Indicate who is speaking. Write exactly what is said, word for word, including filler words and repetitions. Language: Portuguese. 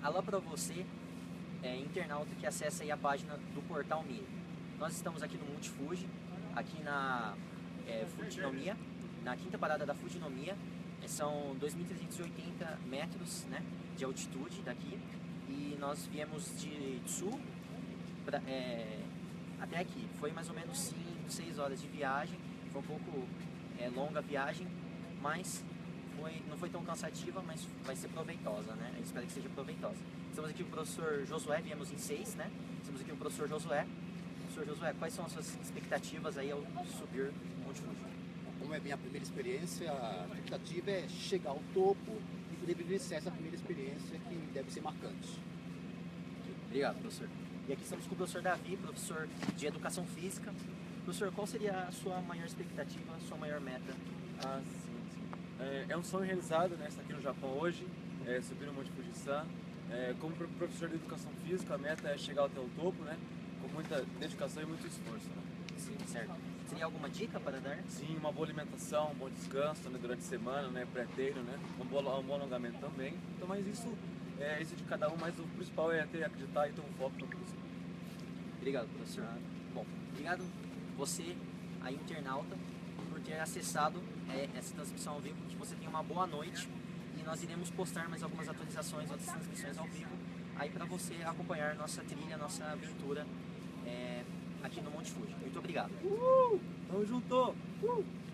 Speaker 1: alô para você, é, internauta que acessa aí a página do Portal Mille. Nós estamos aqui no Monte Fuji, aqui na é, Fujinomiya, na quinta parada da Fujinomiya. É, são dois mil trezentos e oitenta metros, né, de altitude daqui, e nós viemos de sul pra, é, até aqui. Foi mais ou menos cinco, seis horas de viagem, foi um pouco é, longa a viagem, mas Foi, não foi tão cansativa, mas vai ser proveitosa, né? Eu espero que seja proveitosa. Estamos aqui com o professor Josué, viemos em seis, né? Estamos aqui com o professor Josué. Professor Josué, quais são as suas expectativas aí ao subir o Monte Fuji?
Speaker 2: Como é a minha primeira experiência, a expectativa é chegar ao topo e poder vivenciar essa primeira experiência que deve ser marcante.
Speaker 1: Obrigado, professor. E aqui estamos com o professor Davi, professor de Educação Física. Professor, qual seria a sua maior expectativa, a sua maior meta?
Speaker 3: Ah, sim, sim. É, é um sonho realizado, né? Estar aqui no Japão hoje, é, subir no Monte Fuji-san. É, como professor de Educação Física, a meta é chegar até o topo, né? Com muita dedicação e muito esforço, né?
Speaker 1: Sim, certo. Teria alguma dica para dar?
Speaker 3: Sim, uma boa alimentação, um bom descanso, né? Durante a semana, né? Pré-treino, né? Um bom, um bom alongamento também. Então, mas isso é isso de cada um, mas o principal é ter, acreditar e ter um foco no principal.
Speaker 1: Obrigado, professor. Bom, obrigado você, a internauta, por ter acessado é, essa transmissão ao vivo. Que você tenha uma boa noite e nós iremos postar mais algumas atualizações, outras transmissões ao vivo, aí para você acompanhar nossa trilha, nossa aventura é, aqui no Monte Fuji. Muito obrigado.
Speaker 3: Uhul! Tamo junto! Uhul!